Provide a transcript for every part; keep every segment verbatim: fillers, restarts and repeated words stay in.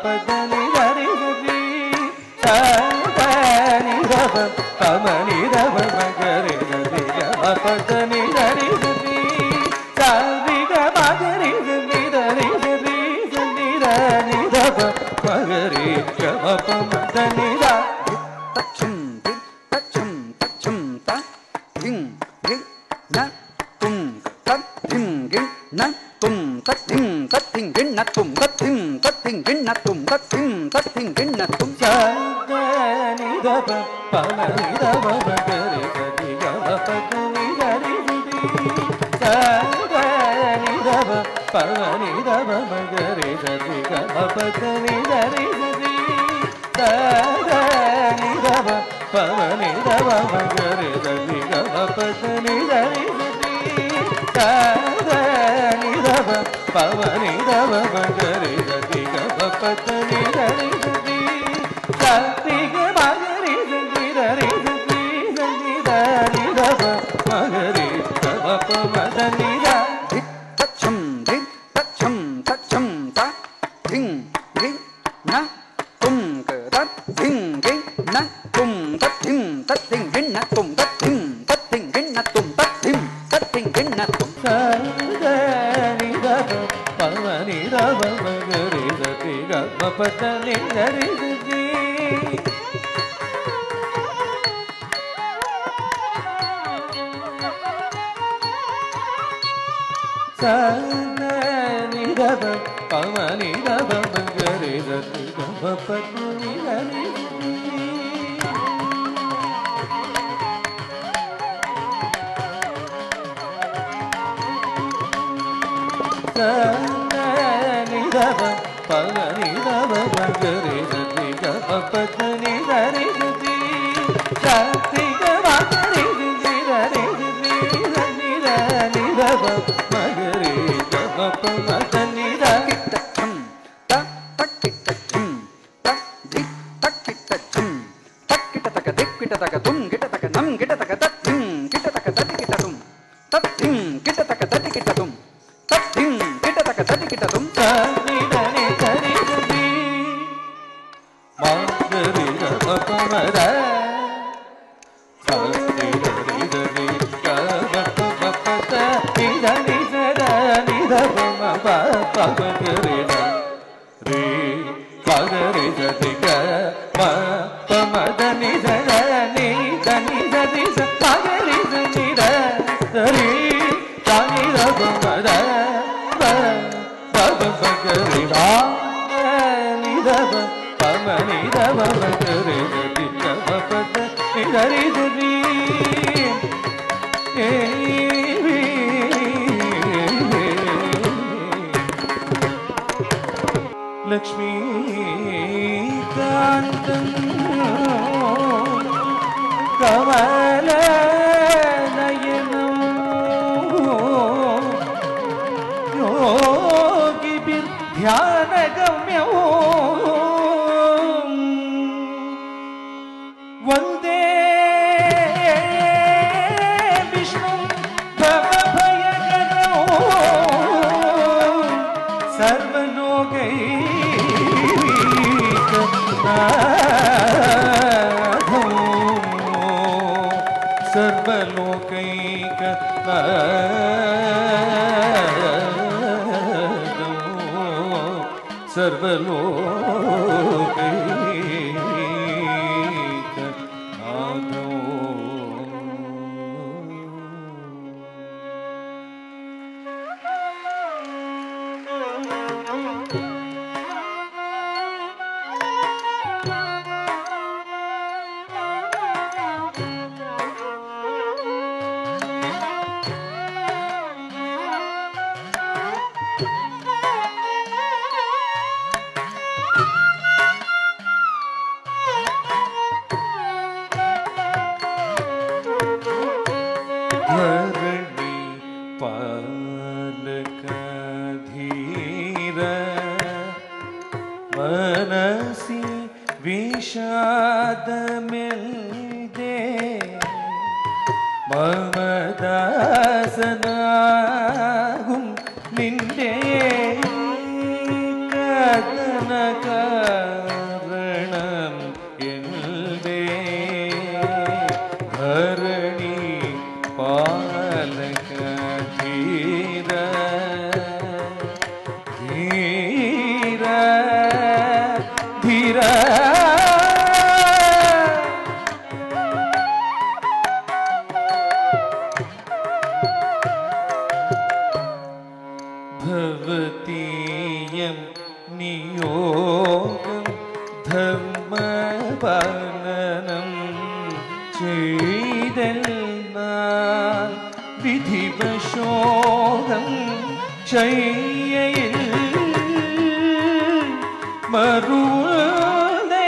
பதனி தரி சரி சதனி தப பமனி தப மகரி சரி கம பதனி தரி சரி சரிக மகரி சரி தரி சரி சரி தனி தப மகரி கம பதனி தச்சும் தச்சும் தச்சும் த திங் திங் ந தும் தத் திங் கிங் ந தும் தத் திங் தத் திங் கிங் ந தும் தத் திங் தத் திங் கிங் ந தும் தத் திங் தத் திங் கிங் ந தும் சதனி தப பமனி தப மகரி சரி கம பதனி தரி சரி சதனி தப பமனி தப மகரி சரி கம பதனி தரி சரி சதனி தப பமனி தப மகரி சரி கம பதனி தரி சரி சதனி தப பமனி தப மகரி சரி கம பதனி தரி சரி சத்திக மகரி சரி தரி சரி சரி தனி தப மகரி கம பமதனி தச்சம் திக் தச்சம் தச்சம் த திங் கிங் ந தும் தத் திங் கிங் ந தும் தத் திங் தத் திங் கிங் ந தும் தத் திங் தத் திங் கிங் ந தும் தத் திங் தத் திங் கிங் ந தும் சதனி தப பமனி தப மகரி சரி கம பதனி தரி சரி சதனி தப பமனி தப மகரி சரி கம பதனி தரி சதனி தப பமனி தப மகரி சரி கம பதனி தரி சரி சத்திக மகரி சரி தரி சரி சரி தனி தப மகரி கம பமதனி தச்சம் த தக்கிட்டச்சும் த திக் தக்கிட்டச்சும் தக்கிட்ட தக்க திக்கிட்ட தக்க தும் கிட்ட தக்க நம் கிட்ட தக்க தத்திம் கிட்ட தக்க தத்தி கிட்ட தும் தத்திம் கிட்ட தக்க தத்தி கிட்ட தும் தத்திம் கிட்ட தக்க தத்தி கிட்ட தும் சரி தனி சரி சரி மகரி கம பமத சரி தரி தரி கம பமத நிதனி சதனி தப மப பமகரி ரே பகரி சரி கம பமதனி சதனி தனி சரி பகரி சரி தரி தனி தப மத தப பகரி தனி தப பமனி தப மகரி சரி கம பதனி தரி சரி லக்ஷ்மீகாந்தம் கமல நயனம் யோகிபிர் தியான கம்யோ வந்தே விஷ்ணு பவபயகரோ சர்வலோகைகநாதோ சர்வலோகைகநாதோ சர்வலோகைகநாதோ धरणी पालकाधीर मनसि विषादमिल्दे मम दासनागुं निन्ने कदलिंदे കാരണം എന്റെ ഭരണി പാലക ധീര ധീര ധീര ഭവതീയം നിയോഗം ധർമ്മപാലനം ചെയ്തെന്നാൽ വിധിവശോകം ശയ്യയിൽ മറുതേ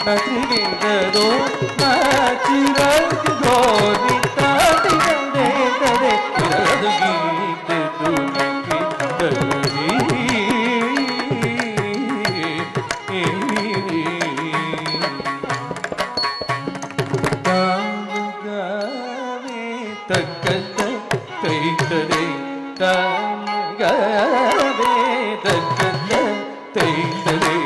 நதிகிததோ நாச்சிரதோ நிதாதி தந்தே ததே இரது கீத்து துணிக்கு தகரி தாங்கவே தக்கத்த தைத்ததே தாங்கவே தக்கத்த தைத்ததே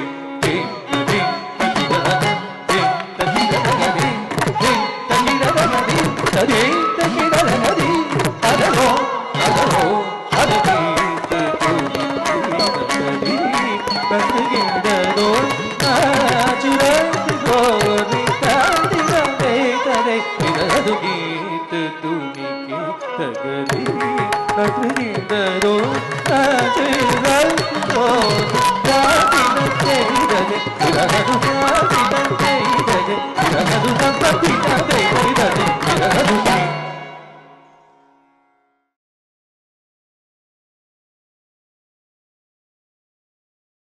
தகரி